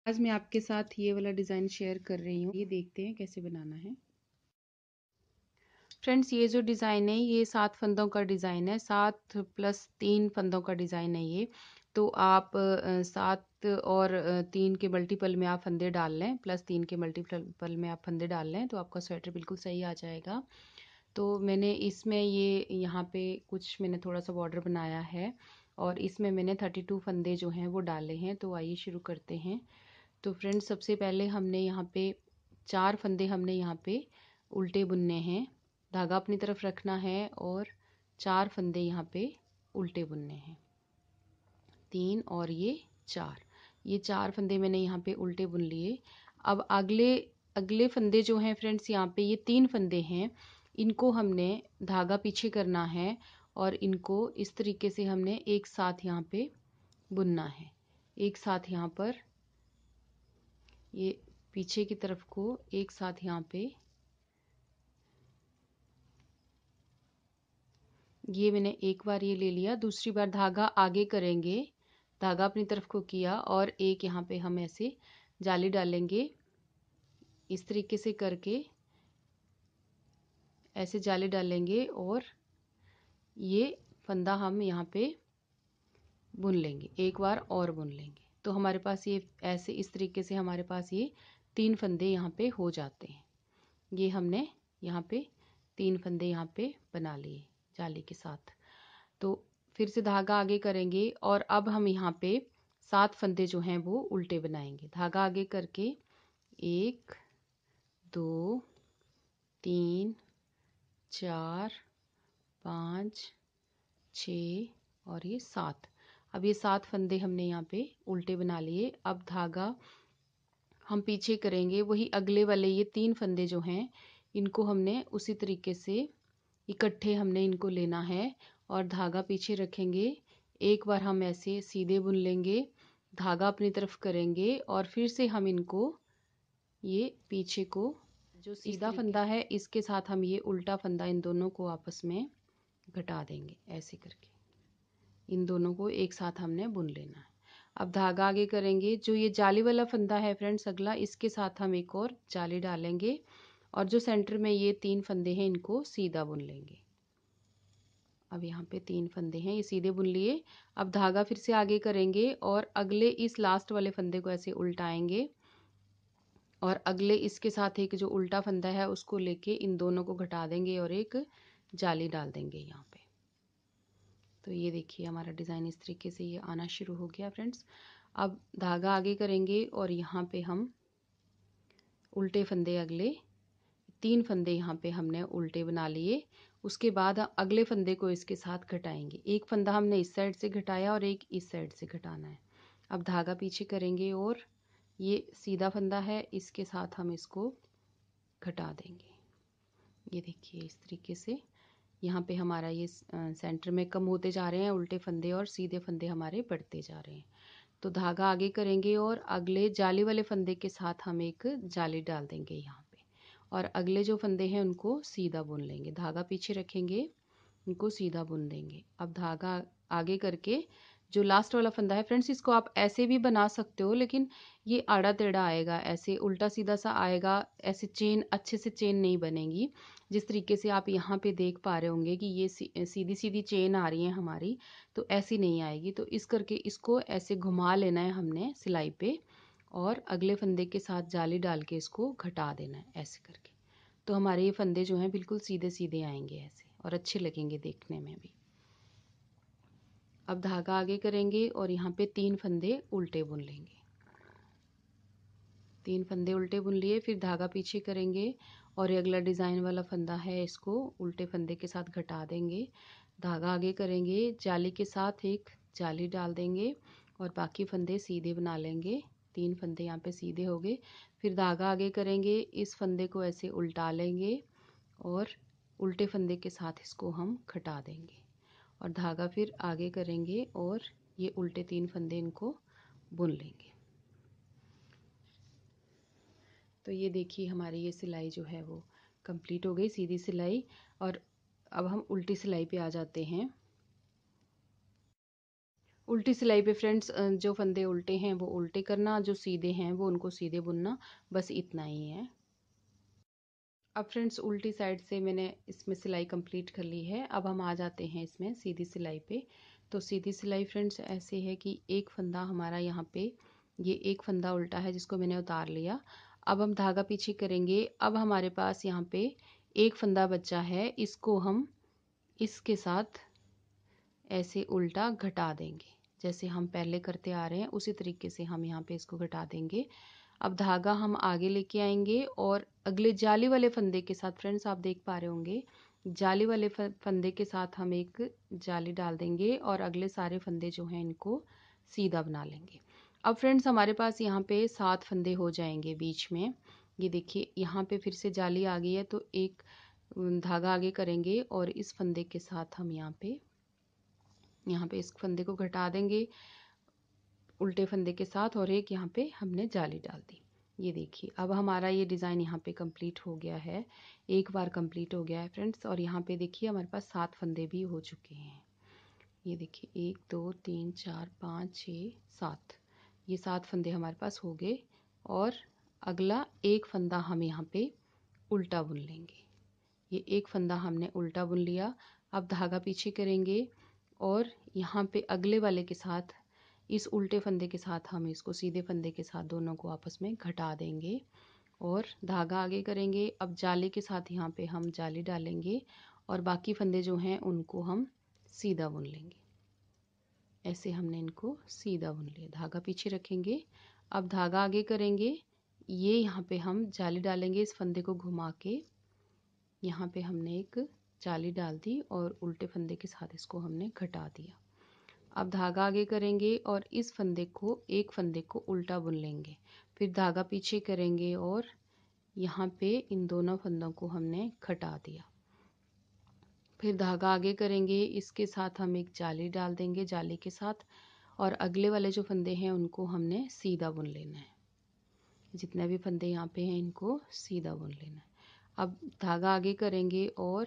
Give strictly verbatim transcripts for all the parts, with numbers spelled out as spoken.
आज मैं आपके साथ ये वाला डिज़ाइन शेयर कर रही हूँ। ये देखते हैं कैसे बनाना है। फ्रेंड्स, ये जो डिज़ाइन है ये सात फंदों का डिज़ाइन है। सात प्लस तीन फंदों का डिज़ाइन है ये। तो आप अ, सात और अ, तीन के मल्टीपल में आप फंदे डाल लें, प्लस तीन के मल्टीपल में आप फंदे डाल लें तो आपका स्वेटर बिल्कुल सही आ जाएगा। तो मैंने इसमें ये यहाँ पे कुछ मैंने थोड़ा सा बॉर्डर बनाया है और इसमें मैंने थर्टी टू फंदे जो हैं वो डाले हैं। तो आइए शुरू करते हैं। तो फ्रेंड्स, सबसे पहले हमने यहाँ पे चार फंदे हमने यहाँ पे उल्टे बुनने हैं। धागा अपनी तरफ रखना है और चार फंदे यहाँ पे उल्टे बुनने हैं। तीन और ये चार, ये चार फंदे मैंने यहाँ पे उल्टे बुन लिए। अब अगले अगले फंदे जो हैं फ्रेंड्स, यहाँ पे ये तीन फंदे हैं, इनको हमने धागा पीछे करना है और इनको इस तरीके से हमने एक साथ यहाँ पे बुनना है। एक साथ यहाँ पर ये पीछे की तरफ को एक साथ यहाँ पे ये मैंने एक बार ये ले लिया। दूसरी बार धागा आगे करेंगे, धागा अपनी तरफ को किया और एक यहाँ पे हम ऐसे जाली डालेंगे। इस तरीके से करके ऐसे जाली डालेंगे और ये फंदा हम यहाँ पे बुन लेंगे, एक बार और बुन लेंगे। तो हमारे पास ये ऐसे इस तरीके से हमारे पास ये तीन फंदे यहाँ पे हो जाते हैं। ये हमने यहाँ पे तीन फंदे यहाँ पे बना लिए जाली के साथ। तो फिर से धागा आगे करेंगे और अब हम यहाँ पे सात फंदे जो हैं वो उल्टे बनाएंगे। धागा आगे करके एक, दो, तीन, चार, पाँच, छः और ये सात। अब ये सात फंदे हमने यहाँ पे उल्टे बना लिए। अब धागा हम पीछे करेंगे, वही अगले वाले ये तीन फंदे जो हैं इनको हमने उसी तरीके से इकट्ठे हमने इनको लेना है और धागा पीछे रखेंगे। एक बार हम ऐसे सीधे बुन लेंगे, धागा अपनी तरफ करेंगे और फिर से हम इनको ये पीछे को जो सीधा फंदा है इसके साथ हम ये उल्टा फंदा इन दोनों को आपस में घटा देंगे। ऐसे करके इन दोनों को एक साथ हमने बुन लेना है। अब धागा आगे करेंगे, जो ये जाली वाला फंदा है फ्रेंड्स अगला, इसके साथ हम एक और जाली डालेंगे और जो सेंटर में ये तीन फंदे हैं इनको सीधा बुन लेंगे। अब यहाँ पे तीन फंदे हैं, ये सीधे बुन लिए। अब धागा फिर से आगे करेंगे और अगले इस लास्ट वाले फंदे को ऐसे उल्टाएंगे और अगले इसके साथ एक जो उल्टा फंदा है उसको लेके इन दोनों को घटा देंगे और एक जाली डाल देंगे यहाँ पे। तो ये देखिए हमारा डिज़ाइन इस तरीके से ये आना शुरू हो गया फ्रेंड्स। अब धागा आगे करेंगे और यहाँ पे हम उल्टे फंदे अगले तीन फंदे यहाँ पे हमने उल्टे बना लिए। उसके बाद अगले फंदे को इसके साथ घटाएंगे। एक फंदा हमने इस साइड से घटाया और एक इस साइड से घटाना है। अब धागा पीछे करेंगे और ये सीधा फंदा है, इसके साथ हम इसको घटा देंगे। ये देखिए इस तरीके से यहाँ पे हमारा ये सेंटर में कम होते जा रहे हैं उल्टे फंदे और सीधे फंदे हमारे बढ़ते जा रहे हैं। तो धागा आगे करेंगे और अगले जाली वाले फंदे के साथ हम एक जाली डाल देंगे यहाँ पे और अगले जो फंदे हैं उनको सीधा बुन लेंगे। धागा पीछे रखेंगे, उनको सीधा बुन देंगे। अब धागा आगे करके जो लास्ट वाला फंदा है फ्रेंड्स, इसको आप ऐसे भी बना सकते हो लेकिन ये आड़ा टेढ़ा आएगा, ऐसे उल्टा सीधा सा आएगा, ऐसे चेन अच्छे से चेन नहीं बनेगी। जिस तरीके से आप यहाँ पे देख पा रहे होंगे कि ये सी, सीधी सीधी चेन आ रही है हमारी, तो ऐसी नहीं आएगी। तो इस करके इसको ऐसे घुमा लेना है हमने सिलाई पे और अगले फंदे के साथ जाली डाल के इसको घटा देना है ऐसे करके। तो हमारे ये फंदे जो हैं बिल्कुल सीधे सीधे आएंगे ऐसे और अच्छे लगेंगे देखने में भी। अब धागा आगे करेंगे और यहाँ पे तीन फंदे उल्टे बुन लेंगे। तीन फंदे उल्टे बुन लिए, फिर धागा पीछे करेंगे और ये अगला डिज़ाइन वाला फंदा है इसको उल्टे फंदे के साथ घटा देंगे। धागा आगे करेंगे, जाली के साथ एक जाली डाल देंगे और बाकी फंदे सीधे बना लेंगे। तीन फंदे यहाँ पे सीधे हो गए। फिर धागा आगे करेंगे, इस फंदे को ऐसे उल्टा लेंगे और उल्टे फंदे के साथ इसको हम घटा देंगे और धागा फिर आगे करेंगे और ये उल्टे तीन फंदे इनको बुन लेंगे। तो ये देखिए हमारी ये सिलाई जो है वो कंप्लीट हो गई, सीधी सिलाई। और अब हम उल्टी सिलाई पे आ जाते हैं। उल्टी सिलाई पे फ्रेंड्स जो फंदे उल्टे हैं वो उल्टे करना, जो सीधे हैं वो उनको सीधे बुनना, बस इतना ही है। अब फ्रेंड्स उल्टी साइड से मैंने इसमें सिलाई कंप्लीट कर ली है। अब हम आ जाते हैं इसमें सीधी सिलाई पे। तो सीधी सिलाई फ्रेंड्स ऐसे है कि एक फंदा हमारा यहाँ पे, ये एक फंदा उल्टा है जिसको मैंने उतार लिया। अब हम धागा पीछे करेंगे। अब हमारे पास यहाँ पे एक फंदा बचा है, इसको हम इसके साथ ऐसे उल्टा घटा देंगे, जैसे हम पहले करते आ रहे हैं उसी तरीके से हम यहाँ पे इसको घटा देंगे। अब धागा हम आगे लेके आएंगे और अगले जाली वाले फंदे के साथ फ्रेंड्स आप देख पा रहे होंगे, जाली वाले फंदे के साथ हम एक जाली डाल देंगे और अगले सारे फंदे जो हैं इनको सीधा बना लेंगे। अब फ्रेंड्स हमारे पास यहाँ पे सात फंदे हो जाएंगे बीच में। ये देखिए यहाँ पे फिर से जाली आ गई है, तो एक धागा आगे करेंगे और इस फंदे के साथ हम यहाँ पे यहाँ पे इस फंदे को घटा देंगे उल्टे फंदे के साथ, और एक यहाँ पे हमने जाली डाल दी। ये देखिए अब हमारा ये डिज़ाइन यहाँ पे कंप्लीट हो गया है, एक बार कंप्लीट हो गया है फ्रेंड्स। और यहाँ पे देखिए हमारे पास सात फंदे भी हो चुके हैं। ये देखिए एक दो तीन चार पाँच छः सात, ये सात फंदे हमारे पास हो गए। और अगला एक फंदा हम यहाँ पे उल्टा बुन लेंगे। ये एक फंदा हमने उल्टा बुन लिया। अब धागा पीछे करेंगे और यहाँ पे अगले वाले के साथ, इस उल्टे फंदे के साथ हम इसको सीधे फंदे के साथ दोनों को आपस में घटा देंगे और धागा आगे करेंगे। अब जाली के साथ यहाँ पे हम जाली डालेंगे और बाकी फंदे जो हैं उनको हम सीधा बुन लेंगे। ऐसे हमने इनको सीधा बुन लिया, धागा पीछे रखेंगे। अब धागा आगे करेंगे, ये यहाँ पे हम जाली डालेंगे, इस फंदे को घुमा के यहाँ पे हमने एक जाली डाल दी और उल्टे फंदे के साथ इसको हमने घटा दिया। अब धागा आगे करेंगे और इस फंदे को, एक फंदे को उल्टा बुन लेंगे, फिर धागा पीछे करेंगे और यहाँ पे इन दोनों फंदों को हमने घटा दिया। फिर धागा आगे करेंगे, इसके साथ हम एक जाली डाल देंगे जाली के साथ, और अगले वाले जो फंदे हैं उनको हमने सीधा बुन लेना है। जितने भी फंदे यहाँ पे हैं इनको सीधा बुन लेना है। अब धागा आगे करेंगे और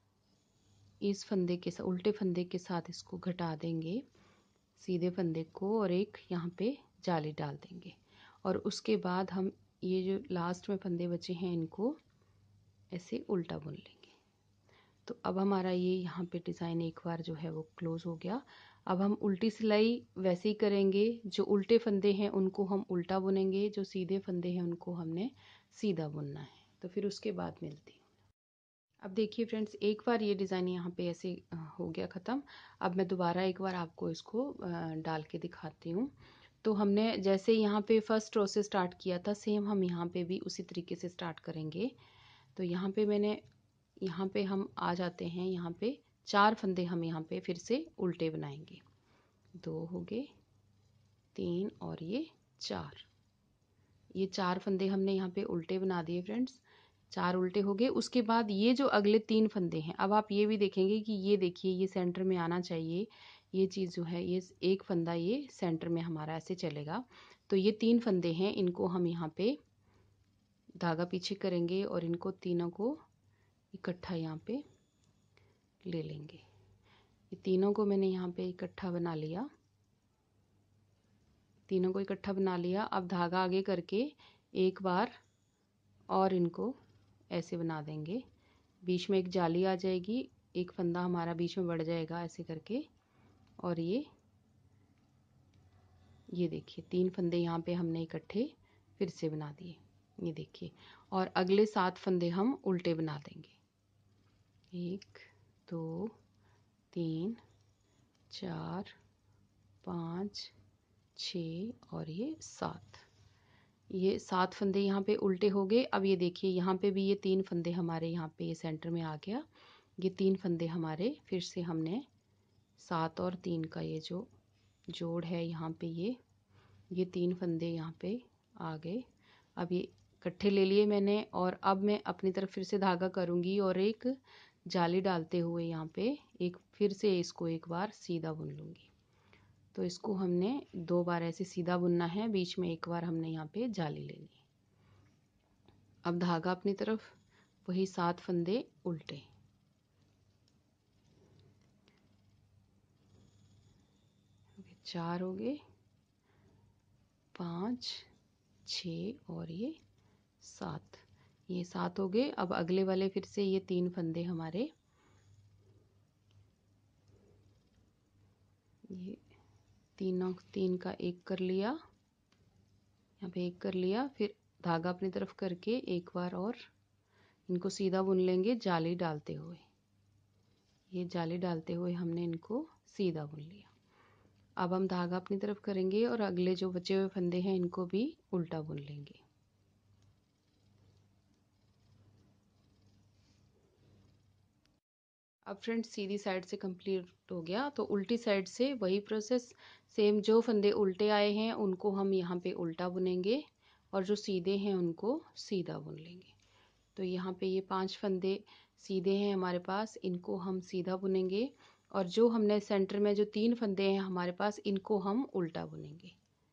इस फंदे के साथ, उल्टे फंदे के साथ इसको घटा देंगे सीधे फंदे को, और एक यहाँ पे जाली डाल देंगे। और उसके बाद हम ये जो लास्ट में फंदे बचे हैं इनको ऐसे उल्टा बुन लेंगे। तो अब हमारा ये यहाँ पे डिज़ाइन एक बार जो है वो क्लोज हो गया। अब हम उल्टी सिलाई वैसे ही करेंगे, जो उल्टे फंदे हैं उनको हम उल्टा बुनेंगे, जो सीधे फंदे हैं उनको हमने सीधा बुनना है। तो फिर उसके बाद मिलती हूँ। अब देखिए फ्रेंड्स, एक बार ये डिज़ाइन यहाँ पे ऐसे हो गया ख़त्म। अब मैं दोबारा एक बार आपको इसको डाल के दिखाती हूँ। तो हमने जैसे यहाँ पे फर्स्ट रो से स्टार्ट किया था, सेम हम यहाँ पे भी उसी तरीके से स्टार्ट करेंगे। तो यहाँ पे मैंने, यहाँ पे हम आ जाते हैं, यहाँ पे चार फंदे हम यहाँ पे फिर से उल्टे बनाएंगे। दो हो गए, तीन और ये चार, ये चार फंदे हमने यहाँ पे उल्टे बना दिए फ्रेंड्स, चार उल्टे हो गए। उसके बाद ये जो अगले तीन फंदे हैं, अब आप ये भी देखेंगे कि ये देखिए ये सेंटर में आना चाहिए, ये चीज़ जो है ये एक फंदा ये सेंटर में हमारा ऐसे चलेगा। तो ये तीन फंदे हैं, इनको हम यहाँ पे धागा पीछे करेंगे और इनको तीनों को इकट्ठा यहाँ पे ले लेंगे। ये तीनों को मैंने यहाँ पे इकट्ठा बना लिया, तीनों को इकट्ठा बना लिया। अब धागा आगे करके एक बार और इनको ऐसे बना देंगे, बीच में एक जाली आ जाएगी, एक फंदा हमारा बीच में बढ़ जाएगा ऐसे करके। और ये ये देखिए तीन फंदे यहाँ पे हमने इकट्ठे फिर से बना दिए, ये देखिए। और अगले सात फंदे हम उल्टे बना देंगे, एक दो तीन चार पाँच छः और ये सात, ये सात फंदे यहाँ पे उल्टे हो गए। अब ये देखिए यहाँ पे भी ये तीन फंदे हमारे यहाँ पे ये सेंटर में आ गया, ये तीन फंदे हमारे फिर से हमने सात और तीन का ये जो जोड़ है यहाँ पे ये ये तीन फंदे यहाँ पे आ गए। अब ये इकट्ठे ले लिए मैंने, और अब मैं अपनी तरफ फिर से धागा करूँगी और एक जाली डालते हुए यहाँ पे एक फिर से इसको एक बार सीधा बुन लूँगी। तो इसको हमने दो बार ऐसे सीधा बुनना है, बीच में एक बार हमने यहाँ पे जाली लेनी है। अब धागा अपनी तरफ, वही सात फंदे उल्टे, चार हो गए, पाँच, छ और ये सात, ये सात हो गए। अब अगले वाले फिर से ये तीन फंदे हमारे, ये तीनों तीन का एक कर लिया, यहाँ पे एक कर लिया, फिर धागा अपनी तरफ करके एक बार और इनको सीधा बुन लेंगे जाली डालते हुए। ये जाली डालते हुए हमने इनको सीधा बुन लिया। अब हम धागा अपनी तरफ करेंगे और अगले जो बचे हुए फंदे हैं इनको भी उल्टा बुन लेंगे। अब फ्रेंड्स सीधी साइड से कंप्लीट हो गया, तो उल्टी साइड से वही प्रोसेस सेम, जो फंदे उल्टे आए हैं उनको हम यहाँ पे उल्टा बुनेंगे और जो सीधे हैं उनको सीधा बुन लेंगे। तो यहाँ पे ये पांच फंदे सीधे हैं हमारे पास, इनको हम सीधा बुनेंगे और जो हमने सेंटर में जो तीन फंदे हैं हमारे पास इनको हम उल्टा बुनेंगे।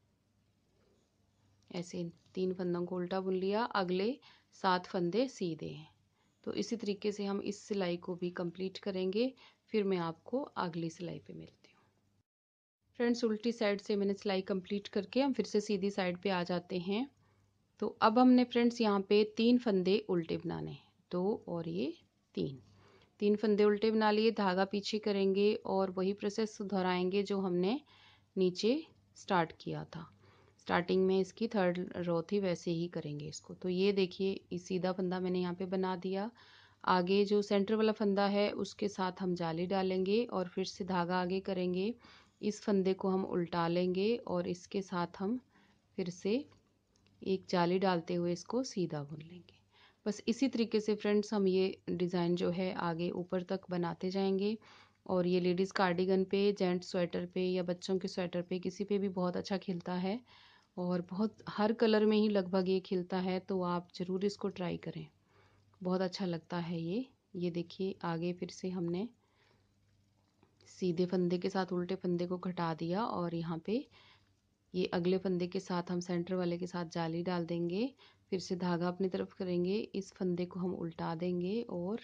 ऐसे तीन फंदों को उल्टा बुन लिया, अगले सात फंदे सीधे हैं। तो इसी तरीके से हम इस सिलाई को भी कंप्लीट करेंगे, फिर मैं आपको अगली सिलाई पे मिलती हूँ। फ्रेंड्स उल्टी साइड से मैंने सिलाई कंप्लीट करके हम फिर से सीधी साइड पे आ जाते हैं। तो अब हमने फ्रेंड्स यहाँ पे तीन फंदे उल्टे बनाने हैं, दो और ये तीन, तीन फंदे उल्टे बना लिए, धागा पीछे करेंगे और वही प्रोसेस दोहराएंगे जो हमने नीचे स्टार्ट किया था। स्टार्टिंग में इसकी थर्ड रो थी वैसे ही करेंगे इसको। तो ये देखिए सीधा फंदा मैंने यहाँ पे बना दिया, आगे जो सेंटर वाला फंदा है उसके साथ हम जाली डालेंगे और फिर से धागा आगे करेंगे, इस फंदे को हम उल्टा लेंगे और इसके साथ हम फिर से एक जाली डालते हुए इसको सीधा बुन लेंगे। बस इसी तरीके से फ्रेंड्स हम ये डिज़ाइन जो है आगे ऊपर तक बनाते जाएंगे। और ये लेडीज़ कार्डिगन पे, जेंट्स स्वेटर पे या बच्चों के स्वेटर पे किसी पे भी बहुत अच्छा खिलता है और बहुत हर कलर में ही लगभग ये खिलता है, तो आप ज़रूर इसको ट्राई करें, बहुत अच्छा लगता है ये। ये देखिए आगे फिर से हमने सीधे फंदे के साथ उल्टे फंदे को घटा दिया और यहाँ पे ये अगले फंदे के साथ हम सेंटर वाले के साथ जाली डाल देंगे, फिर से धागा अपनी तरफ करेंगे, इस फंदे को हम उल्टा देंगे और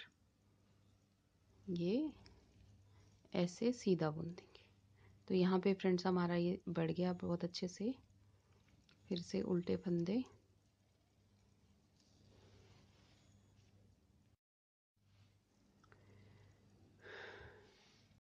ये ऐसे सीधा बुन देंगे। तो यहाँ पे फ्रेंड्स हमारा ये बढ़ गया बहुत अच्छे से। फिर से उल्टे फंदे